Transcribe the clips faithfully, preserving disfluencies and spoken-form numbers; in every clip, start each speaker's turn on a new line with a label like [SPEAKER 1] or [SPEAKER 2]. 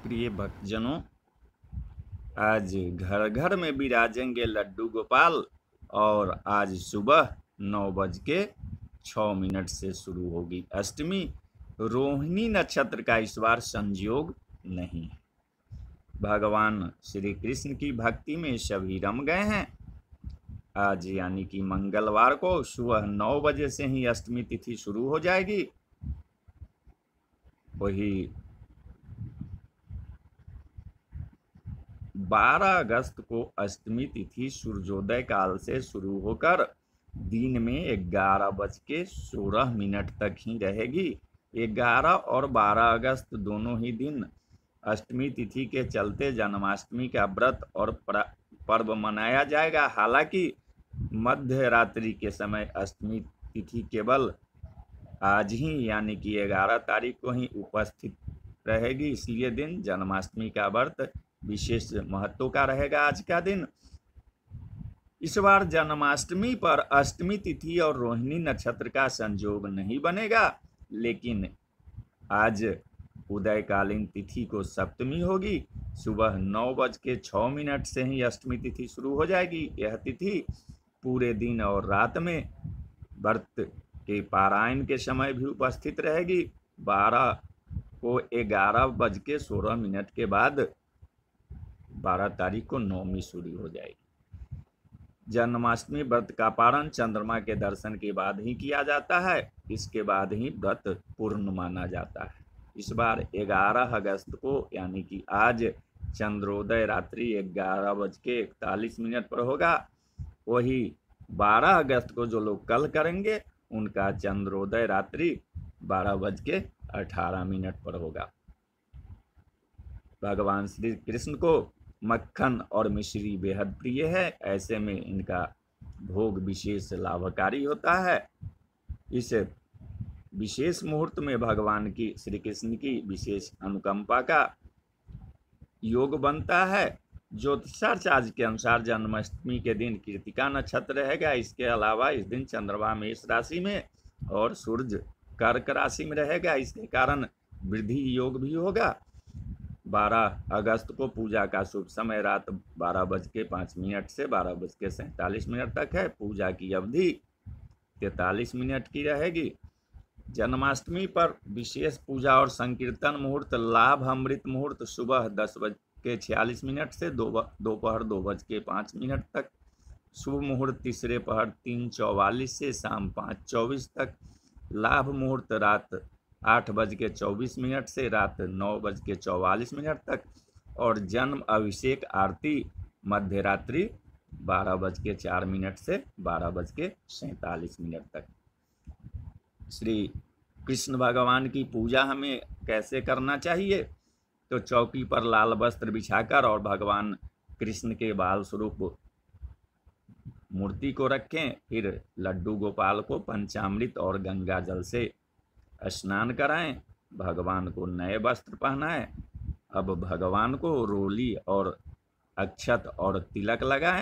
[SPEAKER 1] प्रिय भक्तजनों, आज घर घर में विराजेंगे लड्डू गोपाल और आज सुबह नौ बज के छः मिनट से शुरू होगी अष्टमी। रोहिणी नक्षत्र का इस बार संयोग नहीं है। भगवान श्री कृष्ण की भक्ति में सभी रम गए हैं। आज यानी कि मंगलवार को सुबह नौ बजे से ही अष्टमी तिथि शुरू हो जाएगी। वही बारह अगस्त को अष्टमी तिथि सूर्योदय काल से शुरू होकर दिन में ग्यारह बज के सोलह मिनट तक ही रहेगी। ग्यारह और बारह अगस्त दोनों ही दिन अष्टमी तिथि के चलते जन्माष्टमी का व्रत और पर्व मनाया जाएगा। हालांकि मध्य रात्रि के समय अष्टमी तिथि केवल आज ही यानी कि ग्यारह तारीख को ही उपस्थित रहेगी, इसलिए दिन जन्माष्टमी का व्रत विशेष महत्व का रहेगा। आज का दिन इस बार जन्माष्टमी पर अष्टमी तिथि और रोहिणी नक्षत्र का संयोग नहीं बनेगा, लेकिन आज उदयकालीन तिथि को सप्तमी होगी। सुबह नौ बज के छः मिनट से ही अष्टमी तिथि शुरू हो जाएगी। यह तिथि पूरे दिन और रात में व्रत के पारायण के समय भी उपस्थित रहेगी। बारह को ग्यारह बज के सोलह मिनट के बाद बारह तारीख को नौमी शुरू हो जाएगी। जन्माष्टमी व्रत का पारण चंद्रमा के दर्शन के बाद ही किया जाता है, इसके बाद ही व्रत पूर्ण माना जाता है। इस बार ग्यारह अगस्त को यानी कि आज चंद्रोदय रात्रि ग्यारह बज के इकतालीस मिनट पर होगा। वही बारह अगस्त को जो लोग कल करेंगे उनका चंद्रोदय रात्रि बारह बज के अठारह मिनट पर होगा। भगवान श्री कृष्ण को मक्खन और मिश्री बेहद प्रिय है, ऐसे में इनका भोग विशेष लाभकारी होता है। इस विशेष मुहूर्त में भगवान की श्री कृष्ण की विशेष अनुकंपा का योग बनता है। ज्योतिषाचार्य के अनुसार जन्माष्टमी के दिन कृतिका नक्षत्र रहेगा। इसके अलावा इस दिन चंद्रमा मेष राशि में और सूर्य कर्क राशि में रहेगा, इसके कारण वृद्धि योग भी होगा। बारह अगस्त को पूजा का शुभ समय रात बारह बज के पाँच मिनट से बारह बज के सैंतालीस मिनट तक है। पूजा की अवधि तैंतालीस मिनट की रहेगी। जन्माष्टमी पर विशेष पूजा और संकीर्तन मुहूर्त लाभ अमृत मुहूर्त सुबह दस बज के छियालीस मिनट से दो दोपहर दो बज के पाँच मिनट तक। शुभ मुहूर्त तीसरे पहर तीन चौवालीस से शाम पाँच चौबीस तक। लाभ मुहूर्त रात आठ बज के चौबीस मिनट से रात नौ बज के चौवालीस मिनट तक। और जन्म अभिषेक आरती मध्य रात्रि बारह बज के चार मिनट से बारह बज के सैंतालीस मिनट तक। श्री कृष्ण भगवान की पूजा हमें कैसे करना चाहिए? तो चौकी पर लाल वस्त्र बिछाकर और भगवान कृष्ण के बाल स्वरूप मूर्ति को रखें। फिर लड्डू गोपाल को पंचामृत और गंगा जल से स्नान कराएं। भगवान को नए वस्त्र पहनाएं। अब भगवान को रोली और अक्षत और तिलक लगाएं।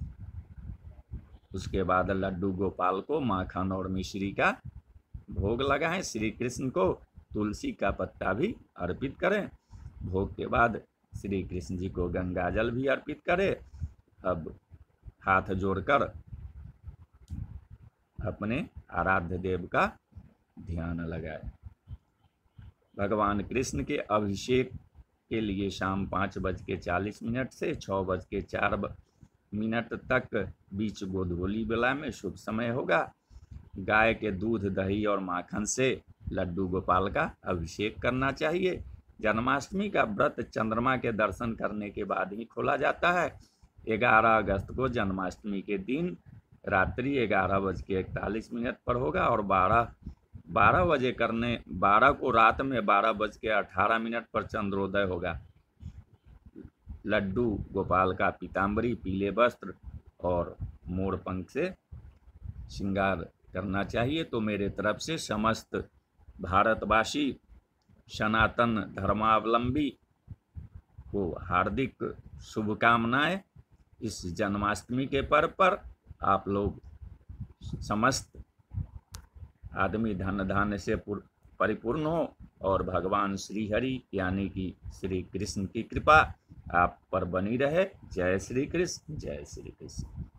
[SPEAKER 1] उसके बाद लड्डू गोपाल को माखन और मिश्री का भोग लगाएं। श्री कृष्ण को तुलसी का पत्ता भी अर्पित करें। भोग के बाद श्री कृष्ण जी को गंगा जल भी अर्पित करें। अब हाथ जोड़कर अपने आराध्य देव का ध्यान लगाए। भगवान कृष्ण के अभिषेक के लिए शाम पाँच बज के चालीस मिनट से छः बज के चार मिनट तक बीच गोधूली बेला में शुभ समय होगा। गाय के दूध दही और माखन से लड्डू गोपाल का अभिषेक करना चाहिए। जन्माष्टमी का व्रत चंद्रमा के दर्शन करने के बाद ही खोला जाता है। ग्यारह अगस्त को जन्माष्टमी के दिन रात्रि ग्यारह बज के इकतालीस मिनट पर होगा और बारह बारह बजे करने बारह को रात में बारह बज के अठारह मिनट पर चंद्रोदय होगा। लड्डू गोपाल का पीताम्बरी पीले वस्त्र और मोर पंख से श्रृंगार करना चाहिए। तो मेरे तरफ से समस्त भारतवासी सनातन धर्मावलंबी को हार्दिक शुभकामनाएं। इस जन्माष्टमी के पर्व पर आप लोग समस्त आदमी धन धान्य से परिपूर्ण हो और भगवान श्री हरि यानी कि श्री कृष्ण की कृपा आप पर बनी रहे। जय श्री कृष्ण, जय श्री कृष्ण।